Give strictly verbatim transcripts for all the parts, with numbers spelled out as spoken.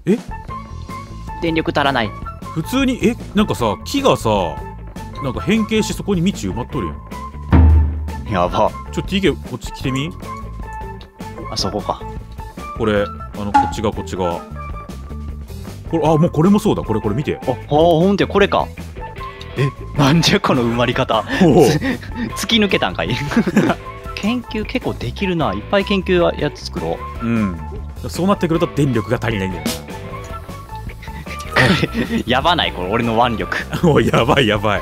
え、 電力足らない。 普通に、え、なんかさ、木がさ、なんか変形してそこに道埋まっとるやん。 やば。 ちょっと ティーケー こっち来てみ。 あそこか。 これ、あの、こっちがこっちが。これ、あ、もうこれもそうだ。これこれ見て。 あ、ほんとこれか。え、なんじゃこの埋まり方。突き抜けたんかい。研究結構できるな。いっぱい研究やつ作ろう。うん。そうなってくると電力が足りないんだよな。 やばないこれ俺の腕力。 おい、やばいやばい。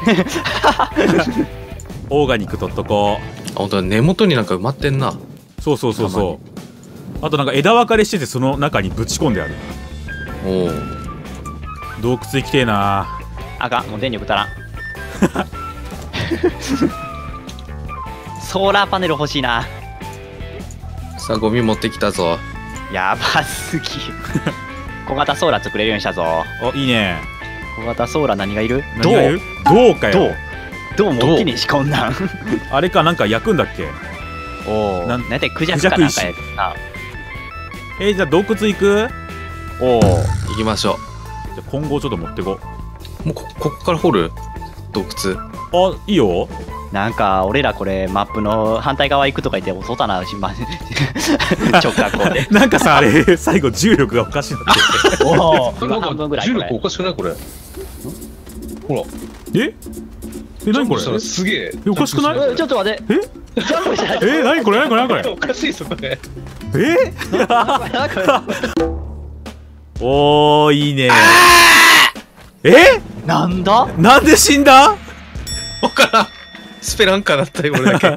オーガニック取っとこう。 あ、ほんとだ、根元になんか埋まってんな。 そうそうそうそう。あとなんか枝分かれしててその中にぶち込んである。 おお。 洞窟行きてえな。 あかん、もう電力足らん。ソーラーパネル欲しいな。 さあゴミ持ってきたぞ。 やばすぎ。小型ソーラー作れるようにしたぞ。 あ、いいね。 小型ソーラー何がいる？ 何がいる？銅かよ。 銅。銅持ってねえしこんなん。 あれか、なんか焼くんだっけ？ おお。 ななんんてクジャクかなんかやな。 えー、じゃあ洞窟行く？ おお。 行きましょじゃあ今後ちょっと持ってこう。もうこここから掘る洞窟。 あ、いいよ。 なんか俺らこれマップの反対側行くとか言って遅たなしま直角行で。 なんかさ、あれ最後重力がおかしいなって。 おお。 なん半分ぐから重いこれ。 力おかしくないこれ。ほら。 え？え、何これ？ れ？すげえ。 え、おかしくない？ えちょっと待って。 え？ ジャンプしないと。 え、何これ何これ何これ？ おかしいそこで。 え？おー、いいね。え？ なんだ？ なんで死んだ？ わからん。スペランカだったよ俺だけ。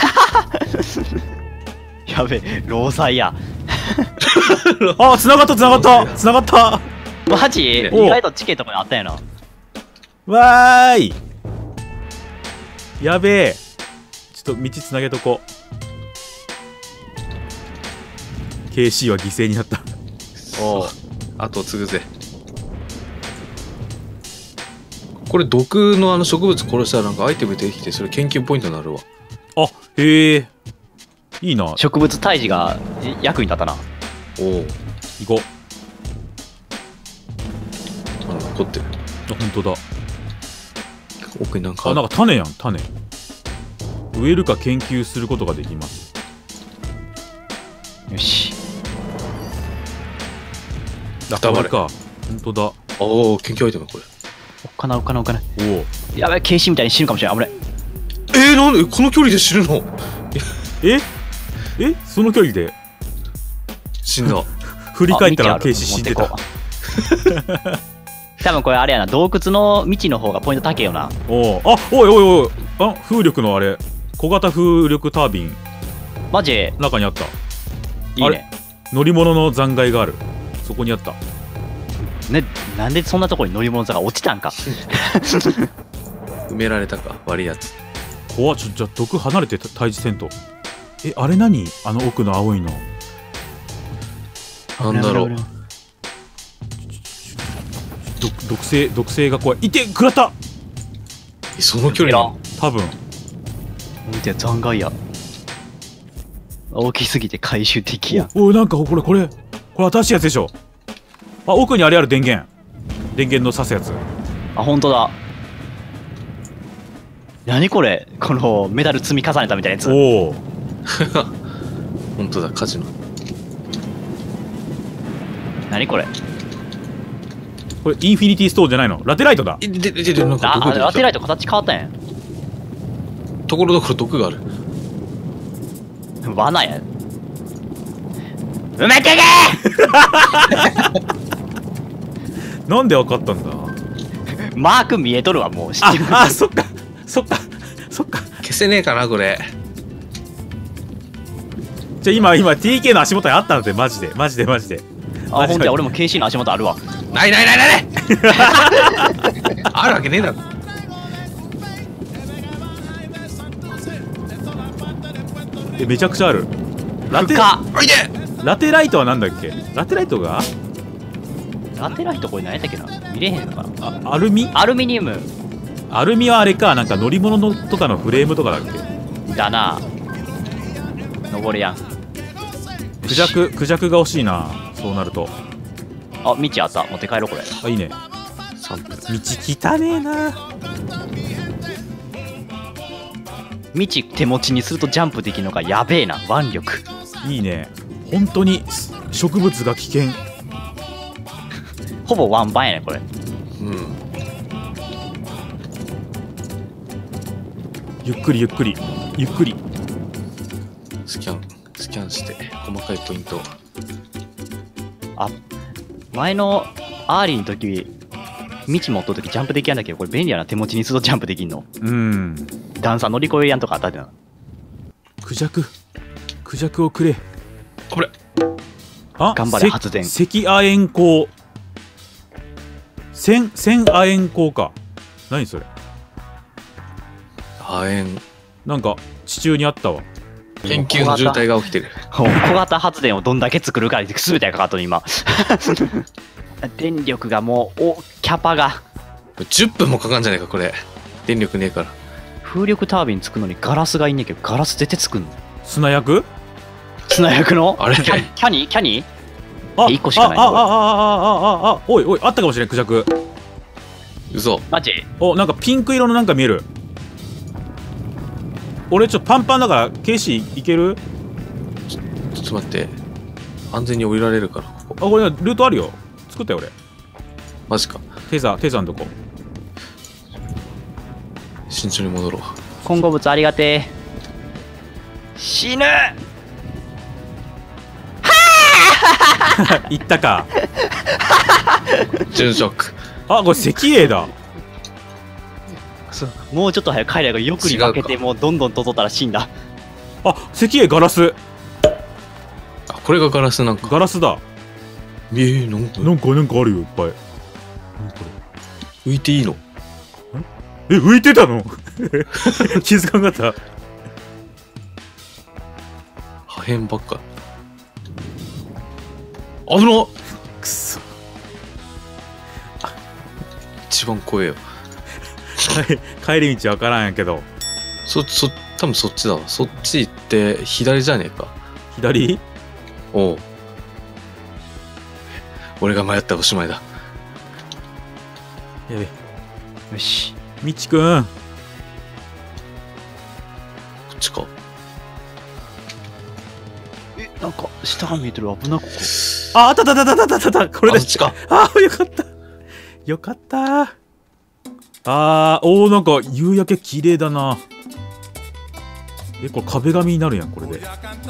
やべえ、労災や。 あ、繋がった繋がった繋がった。 マジ？意お外とチケットにあったんやな。 わーい。やべえ。ちょっと道つなげとこう。ケーシー は犠牲になった。 おお。後を継ぐぜ。これ毒のあの植物殺したらなんかアイテムできてそれ研究ポイントになるわ。 あ、へえ。いいな。 植物退治が役に立ったな。 おお。 行こう。 あ、残ってる。 あ、本当だ。 奥になんかあ、なんか種やん、種。植えるか研究することができます。 よし。 あ、これか。本当だ。 おお、研究アイテムこれ。 おっかなおっかなおっかな。 おお。 やべえ、ケーシーみたいに死ぬかもしれない。危ない。 えー、なんでこの距離で死ぬの？ ええその距離で死んだ。 振り返ったらケーシ死んでた。 多分これあれやな、洞窟の道の方がポイント高いよな。 おお。あ、おいおいおい。あ、風力のあれ。小型風力タービン。 マジ中にあった。 いいね。 乗り物の残骸がある。そこにあった。 ね、なんでそんなところに乗り物が落ちたんか。 埋められたか悪いやつ。 怖っ。ちょ、じゃあ毒離れて退治せんと。え、あれ何？あの奥の青いの。 なんだろう。 毒毒性毒性が怖い。いて、食らった。 え、その距離なの？ 多分。 見て残骸や。大きすぎて回収的や。 おお、なんかこれこれこれ新しいやつでしょ。あ、奥にあれある。電源電源の挿すやつ。 あ、本当だ。何これ、このメダル積み重ねたみたいなやつ。 おお。 本当だ、カジノ。 何これ。 これインフィニティストーンじゃないの？ラテライトだ。 え、で、で、で、なんかあ、 毒出てきた。 ラテライト形変わったんや。 ところどころ毒がある。 罠や。埋めてけなんでわかったんだ。 ーマーク見えとるわ、もう知ってる。 ああ、そっかそっかそっか。 消せねえかなこれ。 じゃあ今今 ティーケー の足元にあったんだって。マジでマジでマジで。 あ、ほんとや、俺も ケーシー の足元あるわ。 ないないないないないあるわけねえだろ。 え、めちゃくちゃある。ラテ深っ。 おいで。 ラテライトはなんだっけ？ラテライトがラテライトこれ何やったっけな、見れへんのかな。 あ、アルミアルミニウムアルミはあれか。なんか乗り物のとかのフレームとかだっけ？ だな。登れやん。 クジャククジャクが欲しいな。そうなると。 あ、道あった。持って帰ろう、これ。 あ、いいね。 さんぷん。 道汚ねえな。 道手持ちにするとジャンプできるのがやべえな。腕力。 いいね。本当に植物が危険。 ほぼワンバンやね、これ。 うん。 ゆっくりゆっくりゆっくり。 スキャン、スキャンして、細かいポイント。 あ、前のアーリーの時、道持っとる時ジャンプできやんだけど、これ便利やな。手持ちにするとジャンプできんの。 うん。 段差乗り越えやんとかあったでな。 クジャククジャクをくれ。 これ。 あ、 頑張れ発電せ赤亜鉛鉱。千千亜鉛鉱か。何それ。 亜鉛。 なんか地中にあったわ。 研究の渋滞が起きてる。 小型発電をどんだけ作るかに全てがかかっとる今。電力がもう、お、キャパが。 じゅっぷんもかかんじゃないか、これ。電力ねえから。 風力タービン作るのにガラスがいんねんけど、ガラス絶対作んの。 砂薬？ 砂薬のあれキャキャニーキャニーあ、 いっこしかないああああああああ、おいおい、あったかもしれん、クジャク。 嘘。 マジお、なんかピンク色のなんか見える。俺ちょっとパンパンだからケイシーいける？ ちょっと待って。安全に降りられるから、こあ、 こ。 これルートあるよ。作ったよ俺。 マジか。 テーザーテーザーのとこ。 慎重に戻ろう。 混合物ありがてえ。死ぬ行ったか。 準ショック。 あ、これ石英だ。 そうもうちょっと早く帰ればよくに負けてもうどんどんととったら死んだ。 あ、石英ガラス。 あ、これがガラスなんか。 ガラスだ。 えー、なんかなんかなんかあるよいっぱい。何こ浮いていいの？ れ。え、浮いてたの？気づかなかった。 破片ばっか。危なっ。 くそ。 一番怖えよ。 帰り道わからんやけど。 そ、そ、多分そっちだわ。そっち行って左じゃねえか。 左？ おう。俺が迷ったらおしまいだ。 やべ。 よし。 みちくん。 こっちか。 え、なんか下が見えてる。危なここ。 あ、あったあったあったあったあったあった。これだ。 あ、そっちか。 あー、よかった。よかったー。あー、おー、なんか夕焼け綺麗だな。え、これ壁紙になるやん、これで。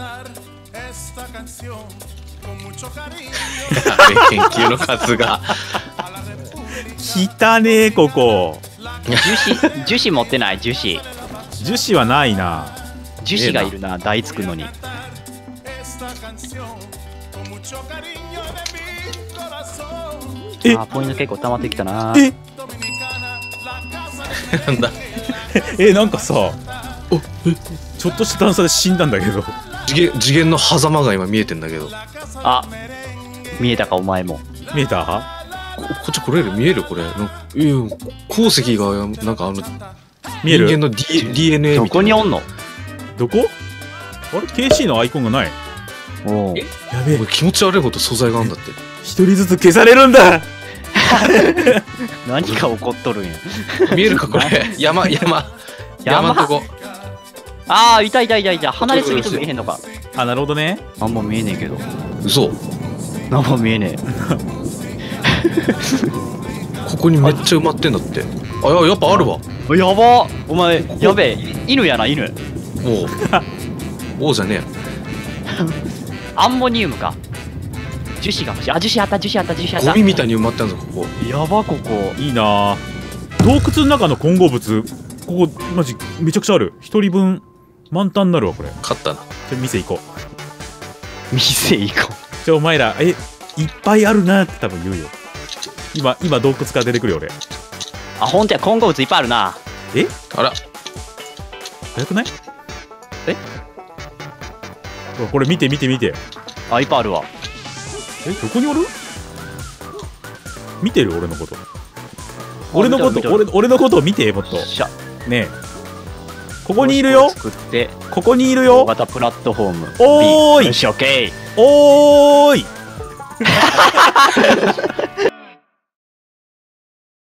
研究の数が。 汚ねえ、ここ。 樹脂、樹脂持ってない樹脂。 樹脂はないな。 樹脂がいるな、台作るのに。 えあー、ポイント結構溜まってきたな。 えなんだ。 え、なんかさ、 お、え、 ちょっとした段差で死んだんだけど。 次元、次元の狭間が今見えてんだけど。こ、 あ、見えたかお前も。 見えた？ こっち来れる？見える？これ。なんかいや、鉱石が、なんかあの、 見える？ 人間の D、ディーエヌエーどみたいな。 こにおんの？ どこ？あれ ケーシー のアイコンがない。 おうえやべえ、 気持ち悪いほど素材があるんだって。 一人ずつ消されるんだ。 何が起こっとるんや。 見えるかこれ。山、山。山山んとこ。 ああ、いたいたいたいた。離れすぎと見えへんのか。 あ、なるほどね。 あんま見えねえけど。 嘘。 なんも見えねここにめっちゃ埋まってんだって。あ、ややっぱあるわ。 え。やばお前、やべえ。犬やな、犬。 おう。おうじゃねアンモニウムか。樹脂が欲しい。あ、樹脂あった、樹脂あった、樹脂え。 あった。 ゴミみたいに埋まってんぞ、ここ。 やば、ここ。 いいなぁ。洞窟の中の混合物、ここマジめちゃくちゃある。一人分満タンになるわこれ。 勝ったな。 じゃ店行こう。 店行こじゃあお前ら、え、いっぱいあるなって多分言うよ。今今洞窟から出てくるよ俺。 う。あ、ほんとや、混合物いっぱいあるな。 え、 あら。 早くない？ え、 ほらこれ見て見て見て。 あ、いっぱいあるわ。 え、どこにおる？見てる俺のこと。俺のこと俺俺のことを見てもっと。 しゃ。 ねえ。ここにいるよ。 作ってここにいる大よ。 型プラットフォーム。 おーい B よし、オッケおーい。 ー。